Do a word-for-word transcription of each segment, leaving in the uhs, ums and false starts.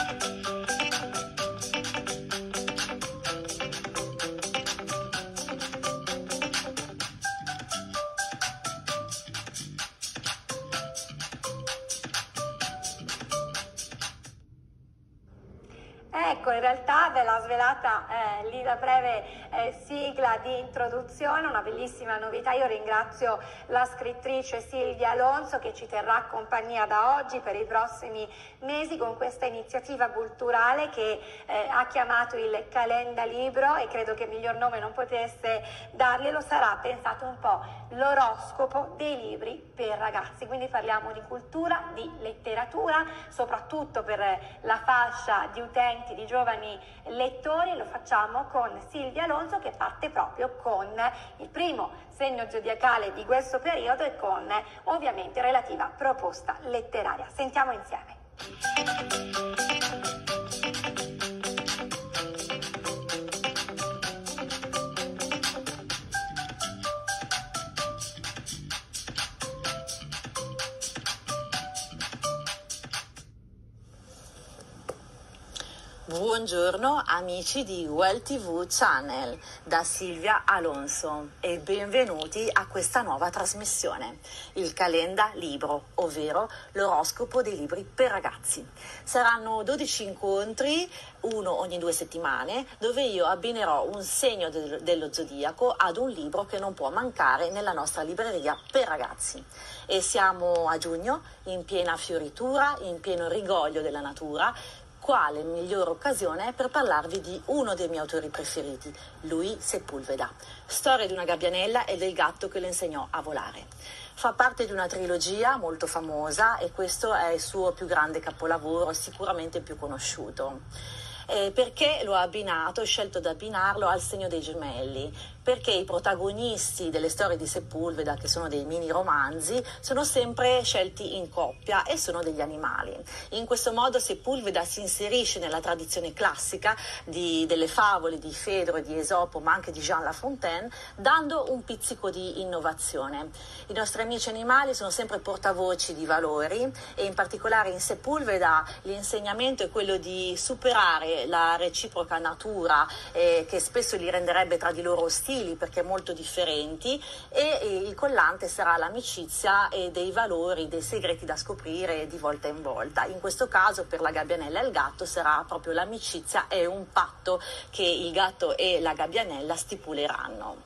Ecco, in realtà ve l'ha svelata eh, lì la breve eh, sigla di introduzione, una bellissima novità. Io ringrazio la scrittrice Silvia Alonso che ci terrà compagnia da oggi per i prossimi mesi con questa iniziativa culturale che eh, ha chiamato il Calenda Libro, e credo che miglior nome non potesse darglielo. Sarà, pensato un po', l'oroscopo dei libri per ragazzi. Quindi parliamo di cultura, di letteratura, soprattutto per la fascia di utenti, di giovani lettori. Lo facciamo con Silvia Alonso, che parte proprio con il primo segno zodiacale di questo periodo e con ovviamente relativa proposta letteraria. Sentiamo insieme. Buongiorno amici di Well ti vu Channel da Silvia Alonso e benvenuti a questa nuova trasmissione, il Calenda Libro, ovvero l'oroscopo dei libri per ragazzi. Saranno dodici incontri, uno ogni due settimane, dove io abbinerò un segno de- dello zodiaco ad un libro che non può mancare nella nostra libreria per ragazzi. E siamo a giugno, in piena fioritura, in pieno rigoglio della natura. Quale migliore occasione per parlarvi di uno dei miei autori preferiti, Luis Sepulveda, storia di una gabbianella e del gatto che le insegnò a volare. Fa parte di una trilogia molto famosa e questo è il suo più grande capolavoro, sicuramente più conosciuto. Eh, perché l'ho abbinato, ho scelto di abbinarlo al Segno dei Gemelli? Perché i protagonisti delle storie di Sepulveda, che sono dei mini romanzi, sono sempre scelti in coppia e sono degli animali. In questo modo Sepulveda si inserisce nella tradizione classica di, delle favole di Fedro e di Esopo, ma anche di Jean La Fontaine, dando un pizzico di innovazione. I nostri amici animali sono sempre portavoci di valori e in particolare in Sepulveda l'insegnamento è quello di superare la reciproca natura eh, che spesso li renderebbe tra di loro ostili perché molto differenti, e, e il collante sarà l'amicizia e dei valori, dei segreti da scoprire di volta in volta. In questo caso per la gabbianella e il gatto sarà proprio l'amicizia e un patto che il gatto e la gabbianella stipuleranno.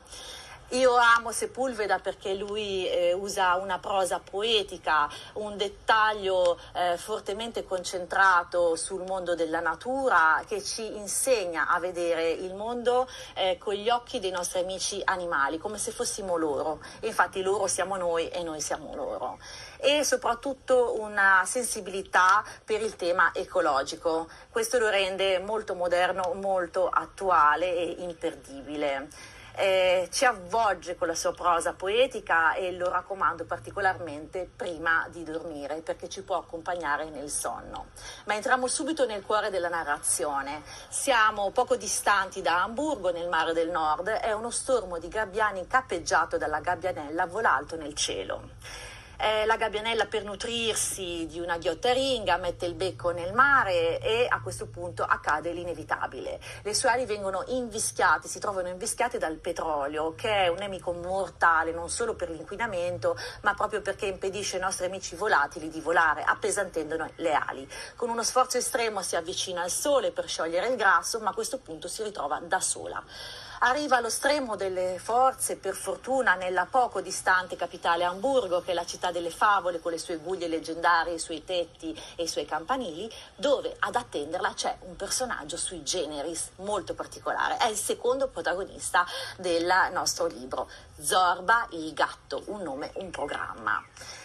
Io amo Sepulveda perché lui eh, usa una prosa poetica, un dettaglio eh, fortemente concentrato sul mondo della natura che ci insegna a vedere il mondo eh, con gli occhi dei nostri amici animali, come se fossimo loro. Infatti loro siamo noi e noi siamo loro. E soprattutto una sensibilità per il tema ecologico. Questo lo rende molto moderno, molto attuale e imperdibile. Eh, ci avvolge con la sua prosa poetica e lo raccomando particolarmente prima di dormire perché ci può accompagnare nel sonno. Ma entriamo subito nel cuore della narrazione. Siamo poco distanti da Amburgo, nel mare del Nord. È uno stormo di gabbiani cappeggiato dalla gabbianella vola alto nel cielo. Eh, la gabbianella, per nutrirsi di una ghiottaringa, mette il becco nel mare e a questo punto accade l'inevitabile. Le sue ali vengono invischiate, si trovano invischiate dal petrolio, che è un nemico mortale non solo per l'inquinamento, ma proprio perché impedisce ai nostri amici volatili di volare, appesantendone le ali. Con uno sforzo estremo si avvicina al sole per sciogliere il grasso, ma a questo punto si ritrova da sola. Arriva allo stremo delle forze, per fortuna, nella poco distante capitale Amburgo, che è la città delle favole, con le sue guglie leggendarie, i suoi tetti e i suoi campanili, dove ad attenderla c'è un personaggio sui generis molto particolare. È il secondo protagonista del nostro libro, Zorba il gatto, un nome, un programma.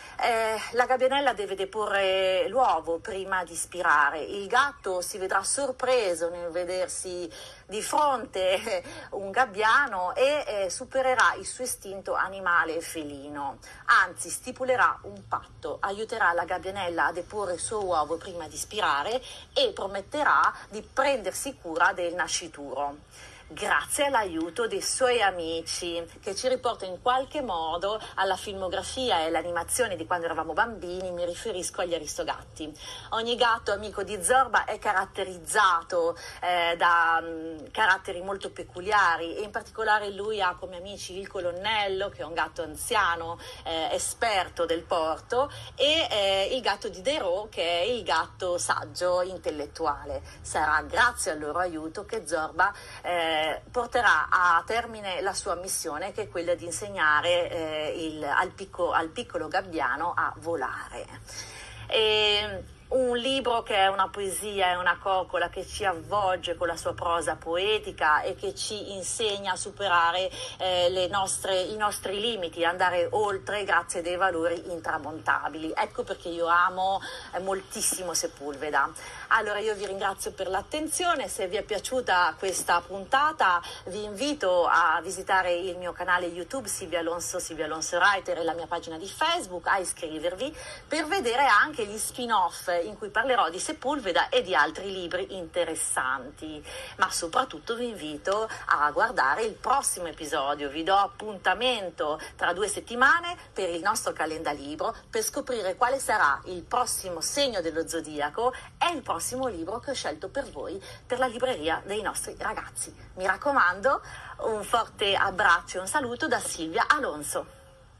Eh, la gabbianella deve deporre l'uovo prima di spirare. Il gatto si vedrà sorpreso nel vedersi di fronte un gabbiano e eh, supererà il suo istinto animale e felino. Anzi, stipulerà un patto, aiuterà la gabbianella a deporre il suo uovo prima di spirare e prometterà di prendersi cura del nascituro. grazie all'aiuto dei suoi amici, che ci riporta in qualche modo alla filmografia e all'animazione di quando eravamo bambini. Mi riferisco agli Aristogatti. Ogni gatto amico di Zorba è caratterizzato eh, da mh, caratteri molto peculiari, e in particolare lui ha come amici il colonnello, che è un gatto anziano, eh, esperto del porto, e eh, il gatto di Derò, che è il gatto saggio, intellettuale. Sarà grazie al loro aiuto che Zorba eh, porterà a termine la sua missione, che è quella di insegnare eh, il, al, picco, al piccolo gabbiano a volare. E un libro che è una poesia, è una coccola che ci avvolge con la sua prosa poetica e che ci insegna a superare eh, le nostre, i nostri limiti, andare oltre grazie a dei valori intramontabili. Ecco perché io amo eh, moltissimo Sepulveda. Allora io vi ringrazio per l'attenzione. Se vi è piaciuta questa puntata vi invito a visitare il mio canale YouTube Silvia Alonso, Silvia Alonso Writer, e la mia pagina di Facebook, a iscrivervi per vedere anche gli spin-off in cui parlerò di Sepulveda e di altri libri interessanti. Ma soprattutto vi invito a guardare il prossimo episodio. Vi do appuntamento tra due settimane per il nostro calendalibro, per scoprire quale sarà il prossimo segno dello zodiaco e il prossimo libro che ho scelto per voi, per la libreria dei nostri ragazzi. Mi raccomando, un forte abbraccio e un saluto da Silvia Alonso.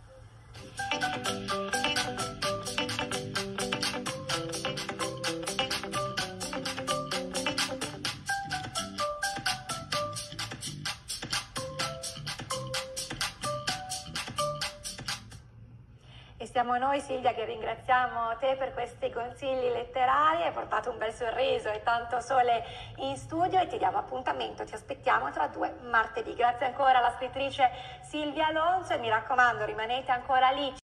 E siamo noi, Silvia, che ringraziamo te per questi consigli letterari. Hai portato un bel sorriso e tanto sole in studio, e ti diamo appuntamento, ti aspettiamo tra due martedì. Grazie ancora alla scrittrice Silvia Alonso, e mi raccomando, rimanete ancora lì.